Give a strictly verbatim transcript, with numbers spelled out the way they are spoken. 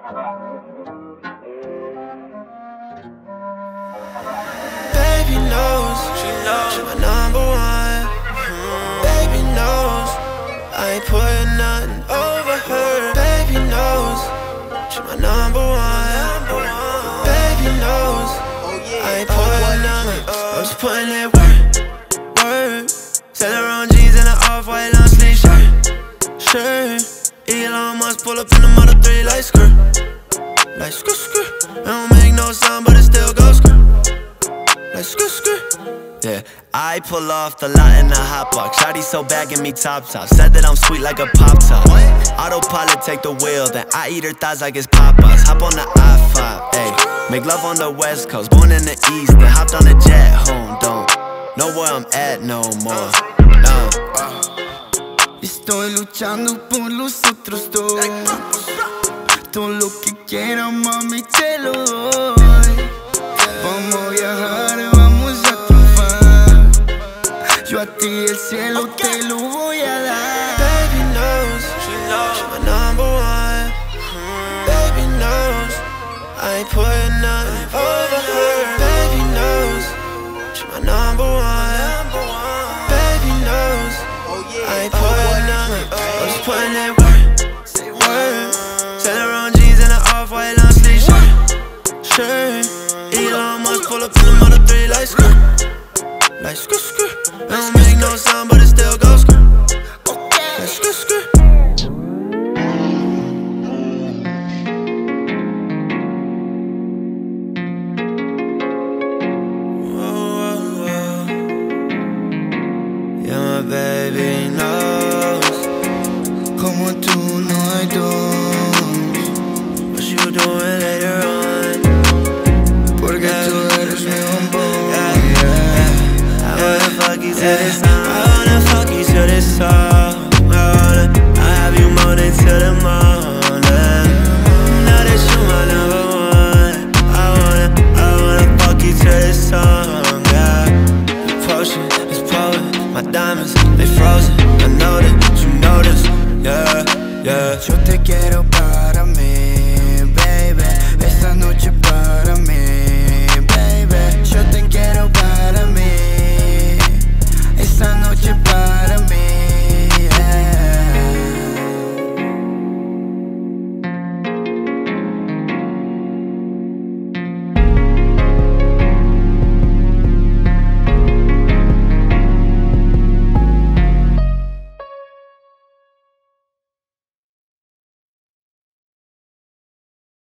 Baby knows, she knows, she my number one. Mm. Baby knows, I ain't putting nothing over her. Baby knows, she my number one. Baby knows, I ain't putting nothing. I'm just putting it work, work. Said her on jeans and an off-white long sleeve shirt, shirt. Elon Musk pull up in the Model three like skirt, like skirt, skirt. It don't make no sound, but it still goes skirt, like skirt, skirt. Yeah, I pull off the lot in the hot box. Shawty so bad, give me top top. Said that I'm sweet like a pop top. Autopilot take the wheel, then I eat her thighs like it's Popeyes. Hop on the I five, ayy. Make love on the West Coast, born in the East, then hopped on a jet home. Don't know where I'm at no more. No. Estoy luchando por los otros dos. Todo lo que quieras, mami, te lo doy. Vamos a viajar, vamos a triunfar. Yo a ti el cielo te lo voy a dar. Baby knows, she knows, she my number one. Mm. Baby knows, I ain't putting nothing over her. Baby knows, she my number one. Baby knows, I ain't putting nothing. I'm just putting it work, work. Said her on jeans and an off-white long sleeve shirt, shirt. Elon Musk pull up in the Model three like skirt, like skirt, skirt. It don't make no sound, but it still goes skirt, like skirt, skirt. Whoa, whoa, whoa. Yeah, my baby knows. Como tú no hay dos. What you doing later on? Porque tú eres mi bombón. Yeah, yeah. I wanna fuck you to this song. I wanna fuck you to this song. I wanna, I have you moaning till the morning. Now that you my number one, I wanna, I wanna fuck you to this song. Yeah. The potion is pouring, my diamonds they frozen. I know that you notice. Yeah, yeah. Yo te quiero